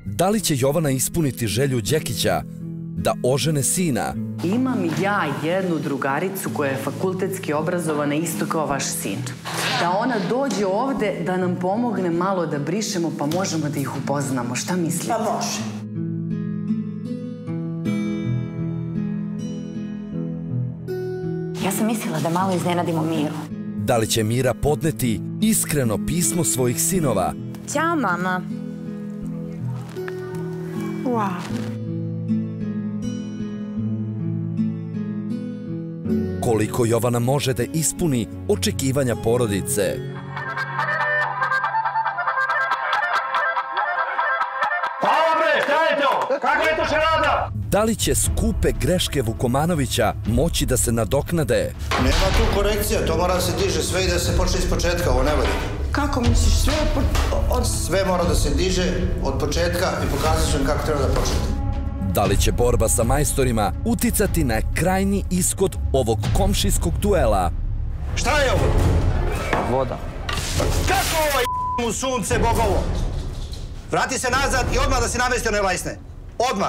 Da li će Jovana ispuniti želju Đekića da ožene sina? Imam ja jednu drugaricu koja je fakultetski obrazovana isto kao vaš sin. Da ona dođe ovde da nam pomogne malo da brišemo pa možemo da ih upoznamo. Šta mislite? Pa može. Ja sam mislila da malo iznenadimo Miru. Da li će Mira podneti iskreno pismo svojih sinova? Ćao, mama. Wow. Koliko Jovana može da ispuni očekivanja porodice? Hvala bre, šta je to? Kako je to šarada? Da li će skupe greške Vukomanovića moći da se nadoknade? Nema tu korekcija, to mora da se diže sve i da se počne iz početka, ovo ne valja. Kako misliš, sve Sve mora da se diže od početka i pokazat ću vam kako treba da počnete. Da li će borba sa majstorima uticati na krajnji ishod ovog komšijskog duela? Šta je ovo? Voda. Kako ovo u sunce bogovo? Vrati se nazad i odmah da se namesti one lajsne. Odmah.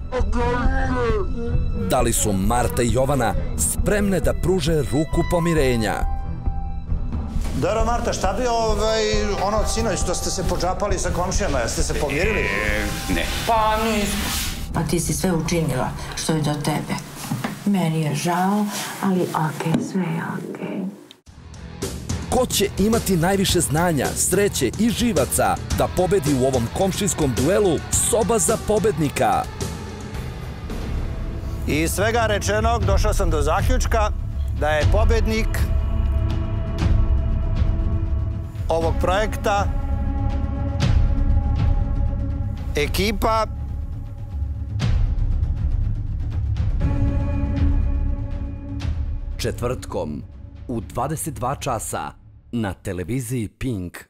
Da li su Marta i Jovana spremne da pruže ruku pomirenja? Dobro, Marta, šta bi ono od sinoć što ste se podžapali sa komšijama, jeste se pomirili? Ne. Pa nismo. Pa ti si sve učinila što je do tebe. Meni je žao, ali okej, sve je okej. Ko će imati najviše znanja, sreće i živaca da pobedi u ovom komšijskom duelu Soba za pobednika? Iz svega rečenog došao sam do zaključka da je pobednik ovog projekta ekipa četvrtkom u 22 časa na televiziji Pink.